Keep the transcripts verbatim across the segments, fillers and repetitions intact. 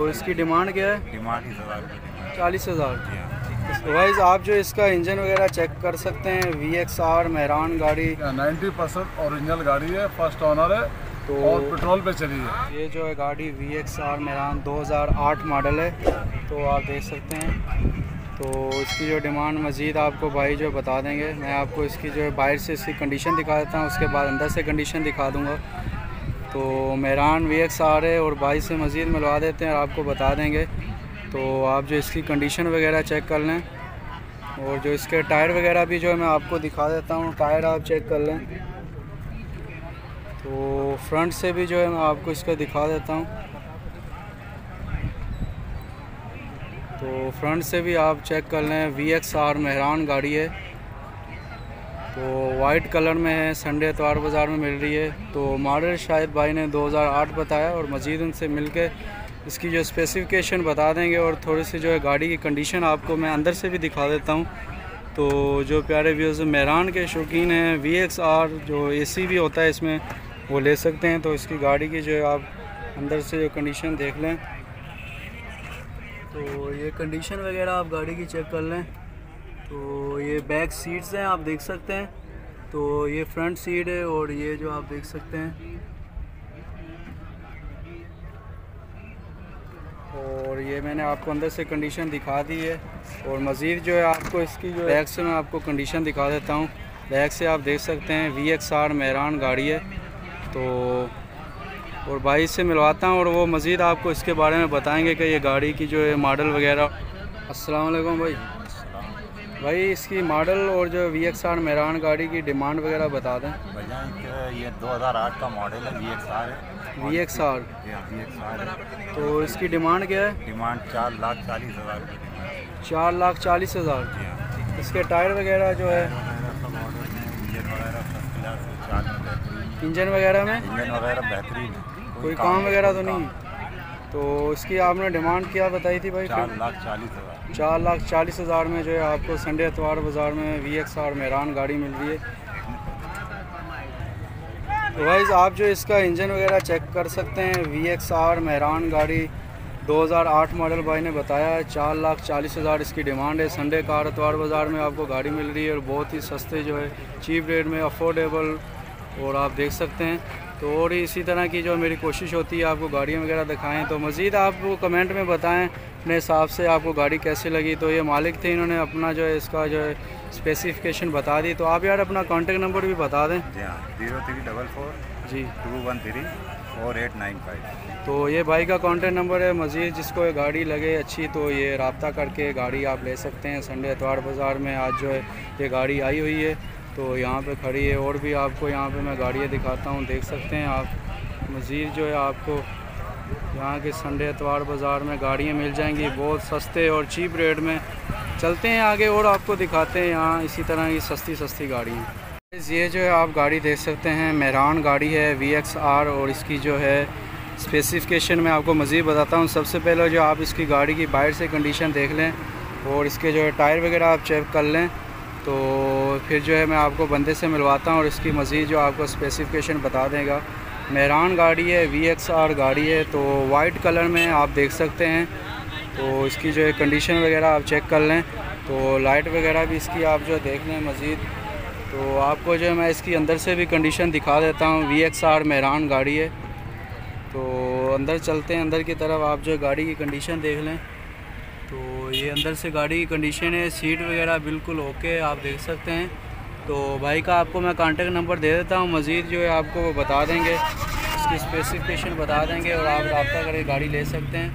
तो इसकी डिमांड क्या है? डिमांड इस हज़ार चालीस हज़ार। जी हाँ। तो वाइज आप जो इसका इंजन वगैरह चेक कर सकते हैं। वी एक्स आर मेहरान गाड़ी नाइन्टी परसेंट ओरिजिनल गाड़ी है, फर्स्ट ओनर है तो और पेट्रोल पे चली है। ये जो है गाड़ी वी एक्स आर मेहरान दो हज़ार आठ मॉडल है, तो आप देख सकते हैं। तो इसकी जो डिमांड मज़ीद आपको भाई जो बता देंगे। मैं आपको इसकी जो है बाहर से इसकी कंडीशन दिखा देता हूँ, उसके बाद अंदर से कंडीशन दिखा दूँगा। तो मेहरान वी एक्स आर है और भाई से मज़ीद मिलवा देते हैं और आपको बता देंगे। तो आप जो इसकी कंडीशन वगैरह चेक कर लें और जो इसके टायर वगैरह भी जो है मैं आपको दिखा देता हूँ। टायर आप चेक कर लें। तो फ्रंट से भी जो है मैं आपको इसका दिखा देता हूँ। तो फ्रंट से भी आप चेक कर लें। वी एक्स आर मेहरान गाड़ी है, तो वाइट कलर में है, संडे इतवार बाज़ार में मिल रही है। तो मॉडल शायद भाई ने दो हज़ार आठ बताया और मज़ीद उनसे मिलके इसकी जो स्पेसिफिकेशन बता देंगे और थोड़ी सी जो है गाड़ी की कंडीशन आपको मैं अंदर से भी दिखा देता हूँ। तो जो प्यारे व्यूअर्स मेहरान के शौकीन हैं, वी एक्स आर जो एसी भी होता है इसमें, वो ले सकते हैं। तो इसकी गाड़ी की जो है आप अंदर से जो कंडीशन देख लें। तो ये कंडीशन वगैरह आप गाड़ी की चेक कर लें। तो ये बैक सीट्स हैं, आप देख सकते हैं। तो ये फ्रंट सीट है और ये जो आप देख सकते हैं। और ये मैंने आपको अंदर से कंडीशन दिखा दी है और मज़ीद जो है आपको इसकी जो बैक से मैं आपको कंडीशन दिखा देता हूँ। बैक से आप देख सकते हैं वी एक्स आर मेहरान गाड़ी है। तो और भाई से मिलवाता हूँ और वो मज़ीद आपको इसके बारे में बताएंगे कि ये गाड़ी की जो है मॉडल वगैरह। अस्सलाम वालेकुम भाई। भाई इसकी मॉडल और जो वी एक्स आर मेहरान गाड़ी की डिमांड वगैरह बता दें। ये दो हज़ार आठ का मॉडल है, वी एक्स आर है। V X R V X R है। तो इसकी डिमांड क्या है? डिमांड चार लाख चालीस हज़ार चार लाख चालीस हज़ार। इसके टायर वगैरह जो है इंजन वगैरह में इंजन वगैरह बेहतरीन है, कोई काम वगैरह तो नहीं। तो इसकी आपने डिमांड क्या बताई थी भाई? चार लाख चालीस हज़ार। चार लाख चालीस हज़ार में जो है आपको संडे इतवार बाज़ार में वी एक्स आर मेहरान गाड़ी मिल रही है। तो वाइज आप जो इसका इंजन वगैरह चेक कर सकते हैं। वी एक्स आर मेहरान गाड़ी दो हज़ार आठ मॉडल भाई ने बताया है। चार लाख चालीस हज़ार इसकी डिमांड है। संडे कार इतवार बाज़ार में आपको गाड़ी मिल रही है और बहुत ही सस्ते जो है, चीप रेट में, अफोर्डेबल। और आप देख सकते हैं। तो और इसी तरह की जो मेरी कोशिश होती है आपको गाड़ियाँ वगैरह दिखाएं। तो मज़ीद आप वो कमेंट में बताएं अपने हिसाब से आपको गाड़ी कैसी लगी। तो ये मालिक थे, इन्होंने अपना जो है इसका जो है स्पेसिफिकेशन बता दी। तो आप यार अपना कॉन्टेक्ट नंबर भी बता दें। जी हाँ, जीरो थ्री डबल फोर जी two one three four eight nine five. तो ये भाई का कॉन्टेक्ट नंबर है। मज़ीद जिसको ये गाड़ी लगे अच्छी तो ये रब्ता करके गाड़ी आप ले सकते हैं। संडे इतवार बाज़ार में आज जो है ये गाड़ी आई हुई है, तो यहाँ पे खड़ी है। और भी आपको यहाँ पे मैं गाड़ियाँ दिखाता हूँ, देख सकते हैं आप। मज़ीद जो है आपको यहाँ के संडे इतवार बाज़ार में गाड़ियाँ मिल जाएंगी बहुत सस्ते और चीप रेट में। चलते हैं आगे और आपको दिखाते हैं यहाँ इसी तरह की सस्ती सस्ती गाड़ियाँ। ये जो है आप गाड़ी देख सकते हैं, मेहरान गाड़ी है वी एक्स आर। और इसकी जो है स्पेसिफिकेशन मैं आपको मज़ीद बताता हूँ। सबसे पहले जो आप इसकी गाड़ी की बाहर से कंडीशन देख लें और इसके जो है टायर वगैरह आप चेक कर लें। तो फिर जो है मैं आपको बंदे से मिलवाता हूँ और इसकी मज़ीद जो आपको स्पेसिफिकेशन बता देगा। मेहरान गाड़ी है, वी एक्स आर गाड़ी है। तो वाइट कलर में आप देख सकते हैं। तो इसकी जो है कंडीशन वगैरह आप चेक कर लें। तो लाइट वगैरह भी इसकी आप जो देख लें मज़ीद। तो आपको जो है मैं इसकी अंदर से भी कंडीशन दिखा देता हूँ। वी एक्स आर मेहरान गाड़ी है। तो अंदर चलते हैं, अंदर की तरफ आप जो गाड़ी की कंडीशन देख लें। तो ये अंदर से गाड़ी की कंडीशन है, सीट वगैरह बिल्कुल ओके आप देख सकते हैं। तो भाई का आपको मैं कांटेक्ट नंबर दे देता हूँ। मज़ीद जो है आपको वो बता देंगे, इसकी स्पेसिफिकेशन बता देंगे और आप रब्ता करके गाड़ी ले सकते हैं।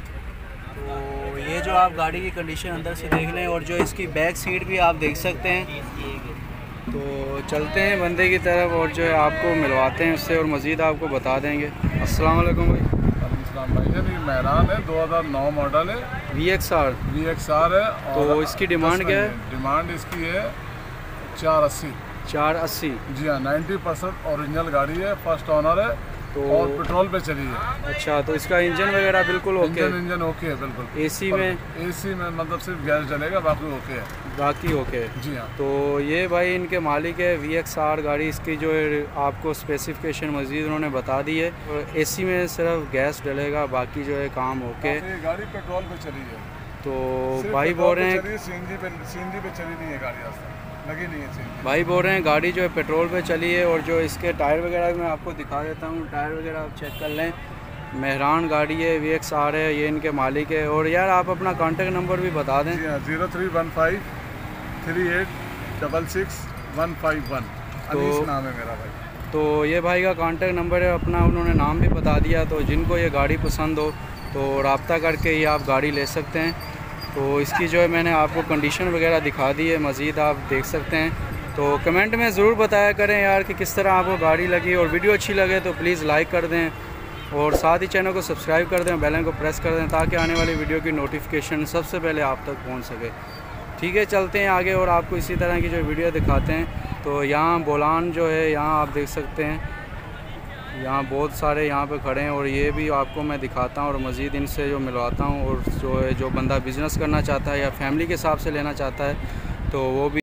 तो ये जो आप गाड़ी की कंडीशन अंदर से देख लें और जो इसकी बैक सीट भी आप देख सकते हैं। तो चलते हैं बंदे की तरफ और जो है आपको मिलवाते हैं उससे और मज़ीद आपको बता देंगे। अस्सलाम वालेकुम भाई। भाई ये मेहरान है, दो हज़ार नौ मॉडल है, V X R V X R है। और तो इसकी डिमांड क्या है? डिमांड इसकी है चार अस्सी। चार अस्सी। जी हाँ, नाइन्टी परसेंट ओरिजिनल गाड़ी है, फर्स्ट ओनर है तो और पेट्रोल पे चली है। अच्छा, तो इसका इंजन वगैरह बिल्कुल ओके? इंजन इंजन ओके है बिल्कुल। एसी में? एसी में मतलब सिर्फ गैस जलेगा, बाकी ओके है। बाकी ओके। जी हाँ। तो ये भाई इनके मालिक है वी एक्स आर गाड़ी, इसकी जो है आपको स्पेसिफिकेशन मज़ीद उन्होंने बता दी है। और एसी में सिर्फ गैस डलेगा, बाकी जो है काम ओके। गाड़ी पेट्रोल पे चली है। तो भाई बोल रहे हैं सीएनजी पे सीएनजी पे चली नहीं है गाड़ी, आज तक लगी नहीं है सीएनजी। भाई बोल रहे हैं गाड़ी जो है पेट्रोल पे चली है। और जो इसके टायर वगैरह मैं आपको दिखा देता हूँ, टायर वगैरह आप चेक कर लें। मेहरान गाड़ी है, वी एक्स आर है, ये इनके मालिक है। और यार आप अपना कॉन्टेक्ट नंबर भी बता दें। जी हाँ, zero three one five three eight double six one five one. Anees नाम है मेरा भाई। तो ये भाई का कॉन्टेक्ट नंबर है, अपना उन्होंने नाम भी बता दिया। तो जिनको ये गाड़ी पसंद हो तो रब्ता करके ये आप गाड़ी ले सकते हैं। तो इसकी जो है मैंने आपको कंडीशन वगैरह दिखा दी है, मज़ीद आप देख सकते हैं। तो कमेंट में ज़रूर बताया करें यार कि किस तरह आपको गाड़ी लगी। और वीडियो अच्छी लगे तो प्लीज़ लाइक कर दें और साथ ही चैनल को सब्सक्राइब कर दें, बेल आइकन को प्रेस कर दें ताकि आने वाली वीडियो की नोटिफिकेशन सबसे पहले आप तक पहुँच सके। ठीक है, चलते हैं आगे और आपको इसी तरह की जो वीडियो दिखाते हैं। तो यहाँ बोलान जो है, यहाँ आप देख सकते हैं, यहाँ बहुत सारे यहाँ पे खड़े हैं। और ये भी आपको मैं दिखाता हूँ और मज़ीद इनसे जो मिलवाता हूँ। और जो है जो बंदा बिज़नेस करना चाहता है या फैमिली के हिसाब से लेना चाहता है तो वो भी